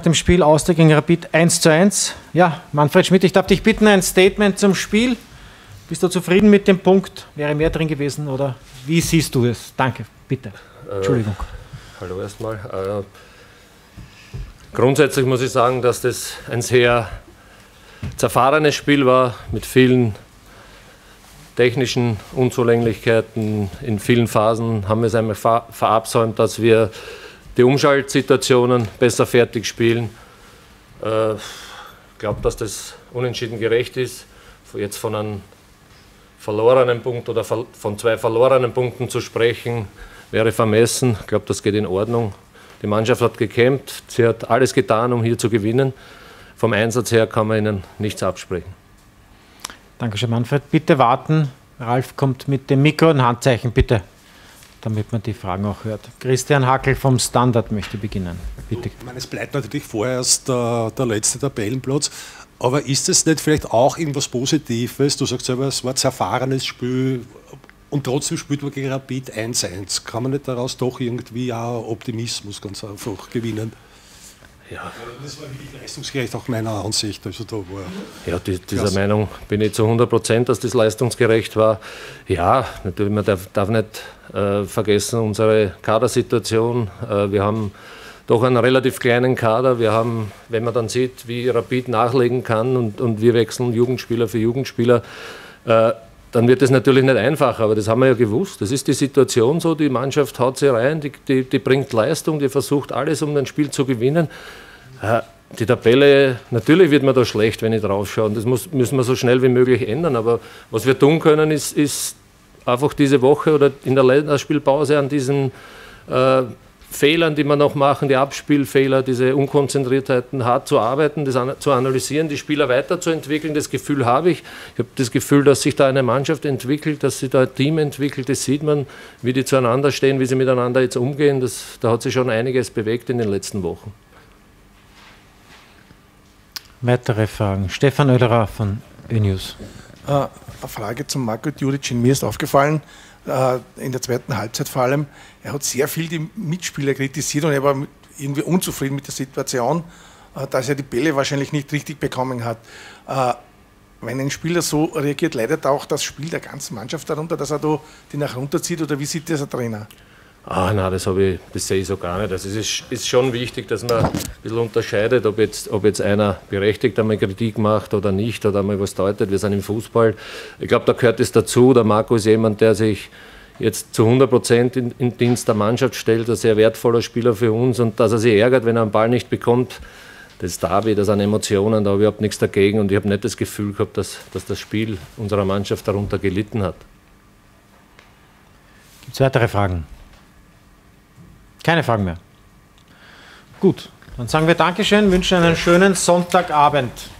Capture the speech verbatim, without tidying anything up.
dem Spiel Austria gegen Rapid eins zu eins. Ja, Manfred Schmidt, ich darf dich bitten, ein Statement zum Spiel. Bist du zufrieden mit dem Punkt? Wäre mehr drin gewesen oder wie siehst du es? Danke, bitte. Entschuldigung. Äh, hallo erstmal. Äh, grundsätzlich muss ich sagen, dass das ein sehr zerfahrenes Spiel war mit vielen technischen Unzulänglichkeiten. In vielen Phasen haben wir es einmal ver verabsäumt, dass wir die Umschaltsituationen besser fertig spielen. Ich äh, glaube, dass das unentschieden gerecht ist. Jetzt von einem verlorenen Punkt oder von zwei verlorenen Punkten zu sprechen, wäre vermessen. Ich glaube, das geht in Ordnung. Die Mannschaft hat gekämpft, sie hat alles getan, um hier zu gewinnen. Vom Einsatz her kann man ihnen nichts absprechen. Dankeschön, Manfred. Bitte warten. Ralf kommt mit dem Mikro. Ein Handzeichen, bitte, damit man die Fragen auch hört. Christian Hackel vom Standard möchte beginnen. Bitte. Ich meine, es bleibt natürlich vorerst der, der letzte Tabellenplatz. Aber ist es nicht vielleicht auch irgendwas Positives? Du sagst selber, es war ein zerfahrenes Spiel und trotzdem spielt man gegen Rapid eins eins. Kann man nicht daraus doch irgendwie auch Optimismus ganz einfach gewinnen? Ja. Das war wirklich leistungsgerecht, auch meiner Ansicht. Also da war ja, die, dieser Meinung bin ich zu hundert Prozent, dass das leistungsgerecht war. Ja, natürlich, man darf, darf nicht äh, vergessen, unsere Kadersituation. Äh, wir haben doch einen relativ kleinen Kader. Wir haben, wenn man dann sieht, wie Rapid nachlegen kann und, und wir wechseln Jugendspieler für Jugendspieler, äh, dann wird es natürlich nicht einfacher, aber das haben wir ja gewusst. Das ist die Situation so, die Mannschaft haut sie rein, die, die, die bringt Leistung, die versucht alles, um ein Spiel zu gewinnen. Äh, die Tabelle, natürlich wird man da schlecht, wenn ich drauf schaue, und das muss, müssen wir so schnell wie möglich ändern, aber was wir tun können, ist, ist einfach diese Woche oder in der Länderspielpause an diesen äh, Fehlern, die wir noch machen, die Abspielfehler, diese Unkonzentriertheiten hart zu arbeiten, das an, zu analysieren, die Spieler weiterzuentwickeln. Das Gefühl habe ich. Ich habe das Gefühl, dass sich da eine Mannschaft entwickelt, dass sich da ein Team entwickelt. Das sieht man, wie die zueinander stehen, wie sie miteinander jetzt umgehen. Das, da hat sich schon einiges bewegt in den letzten Wochen. Weitere Fragen. Stefan Oederer von Ö-News. Äh, eine Frage zum Marko Djuricin. Mir ist aufgefallen, in der zweiten Halbzeit vor allem, er hat sehr viel die Mitspieler kritisiert und er war irgendwie unzufrieden mit der Situation, dass er die Bälle wahrscheinlich nicht richtig bekommen hat. Wenn ein Spieler so reagiert, leidet auch das Spiel der ganzen Mannschaft darunter, dass er da die nach runterzieht, oder wie sieht das der Trainer? Ah, nein, das, ich, das sehe ich so gar nicht. Also es ist, ist schon wichtig, dass man ein bisschen unterscheidet, ob jetzt, ob jetzt einer berechtigt einmal Kritik macht oder nicht oder einmal was deutet. Wir sind im Fußball. Ich glaube, da gehört es dazu. Der Marko ist jemand, der sich jetzt zu hundert Prozent in, in Dienst der Mannschaft stellt, ein sehr wertvoller Spieler für uns, und dass er sich ärgert, wenn er einen Ball nicht bekommt, das ist Derby, das sind Emotionen, da habe ich überhaupt nichts dagegen, und ich habe nicht das Gefühl gehabt, dass, dass das Spiel unserer Mannschaft darunter gelitten hat. Gibt es weitere Fragen? Keine Fragen mehr. Gut, dann sagen wir Dankeschön, wünschen einen schönen Sonntagabend.